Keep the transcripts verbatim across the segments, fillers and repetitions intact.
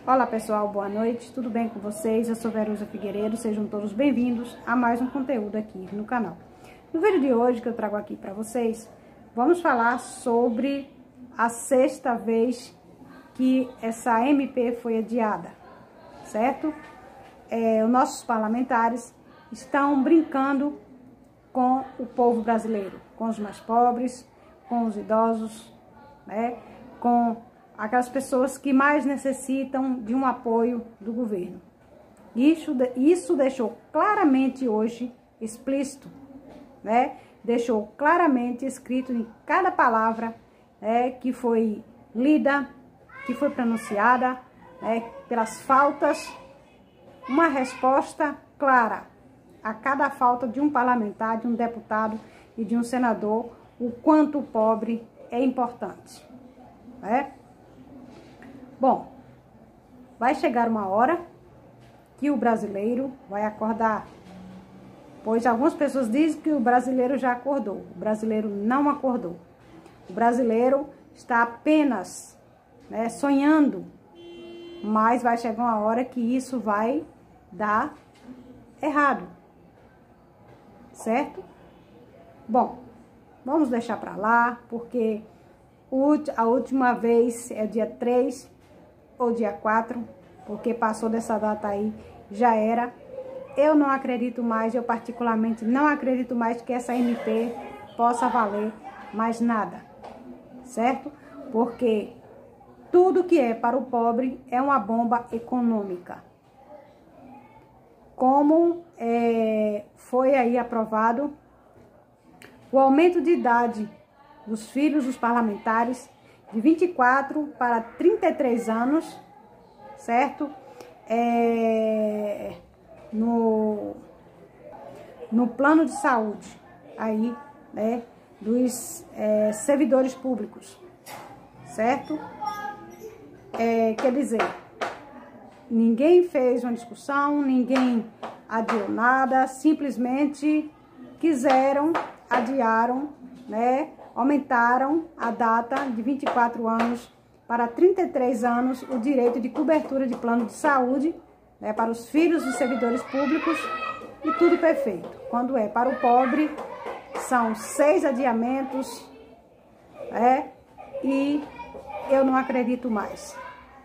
Olá pessoal, boa noite, tudo bem com vocês? Eu sou Verusa Figueiredo, sejam todos bem-vindos a mais um conteúdo aqui no canal. No vídeo de hoje que eu trago aqui para vocês, vamos falar sobre a sexta vez que essa M P foi adiada, certo? É, os nossos parlamentares estão brincando com o povo brasileiro, com os mais pobres, com os idosos, né, com aquelas pessoas que mais necessitam de um apoio do governo. Isso, isso deixou claramente hoje explícito, né? Deixou claramente escrito em cada palavra, né, que foi lida, que foi pronunciada, né, pelas faltas, uma resposta clara a cada falta de um parlamentar, de um deputado e de um senador, o quanto o pobre é importante, né? Bom, vai chegar uma hora que o brasileiro vai acordar, pois algumas pessoas dizem que o brasileiro já acordou. O brasileiro não acordou. O brasileiro está apenas, né, sonhando, mas vai chegar uma hora que isso vai dar errado, certo? Bom, vamos deixar para lá, porque a última vez é dia três ou dia quatro, porque passou dessa data aí, já era. Eu não acredito mais, eu particularmente não acredito mais que essa M P possa valer mais nada, certo? Porque tudo que é para o pobre é uma bomba econômica. Como é, foi aí aprovado o aumento de idade dos filhos dos parlamentares de vinte e quatro para trinta e três anos, certo? É, no, no plano de saúde aí, né, dos é, servidores públicos, certo? É, quer dizer, ninguém fez uma discussão, ninguém adiou nada, simplesmente quiseram, adiaram, né? Aumentaram a data de vinte e quatro anos para trinta e três anos o direito de cobertura de plano de saúde, né, para os filhos dos servidores públicos, e tudo perfeito. Quando é para o pobre, são seis adiamentos, né, e eu não acredito mais.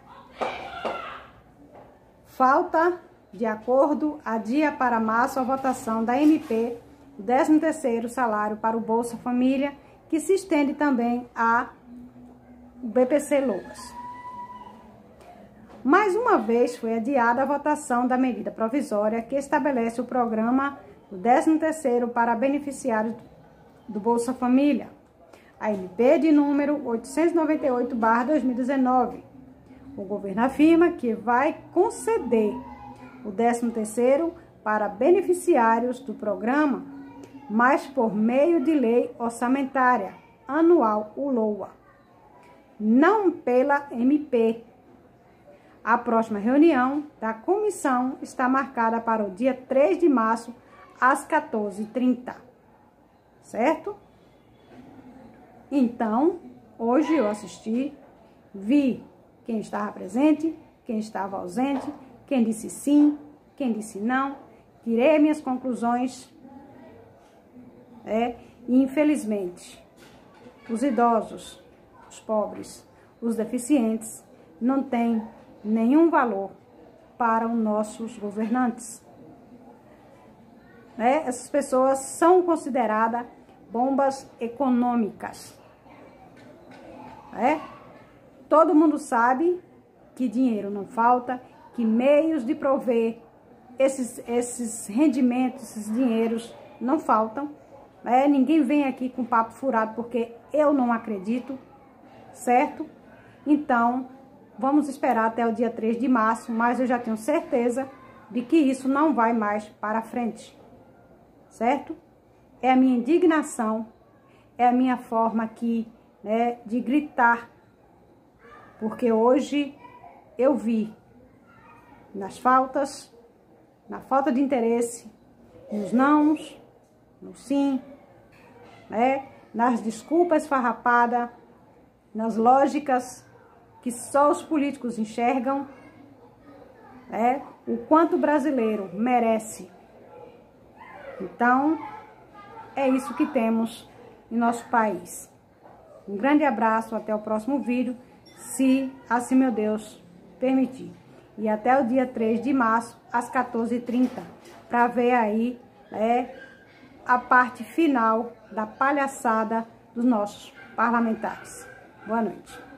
Falta de acordo, adia para março a votação da M P, o décimo terceiro salário para o Bolsa Família, que se estende também a B P C Loas. Mais uma vez foi adiada a votação da medida provisória que estabelece o programa do décimo terceiro para beneficiários do Bolsa Família, a M P de número oitocentos e noventa e oito barra dois mil e dezenove. O governo afirma que vai conceder o décimo terceiro para beneficiários do programa, mas por meio de lei orçamentária anual, o LOA, não pela M P. A próxima reunião da comissão está marcada para o dia três de março, às quatorze e trinta, certo? Então, hoje eu assisti, vi quem estava presente, quem estava ausente, quem disse sim, quem disse não, tirei minhas conclusões. É, e infelizmente, os idosos, os pobres, os deficientes não têm nenhum valor para os nossos governantes. É, essas pessoas são consideradas bombas econômicas. É? Todo mundo sabe que dinheiro não falta, que meios de prover esses, esses rendimentos, esses dinheiros não faltam. É, ninguém vem aqui com papo furado, porque eu não acredito, certo? Então, vamos esperar até o dia três de março, mas eu já tenho certeza de que isso não vai mais para frente, certo? É a minha indignação, é a minha forma aqui, né, de gritar, porque hoje eu vi nas faltas, na falta de interesse, nos nãos, no sim, né, nas desculpas farrapadas, nas lógicas que só os políticos enxergam, né, o quanto o brasileiro merece. Então, é isso que temos em nosso país. Um grande abraço, até o próximo vídeo, se assim meu Deus permitir. E até o dia três de março, às quatorze e trinta, para ver aí é, a parte final da palhaçada dos nossos parlamentares. Boa noite.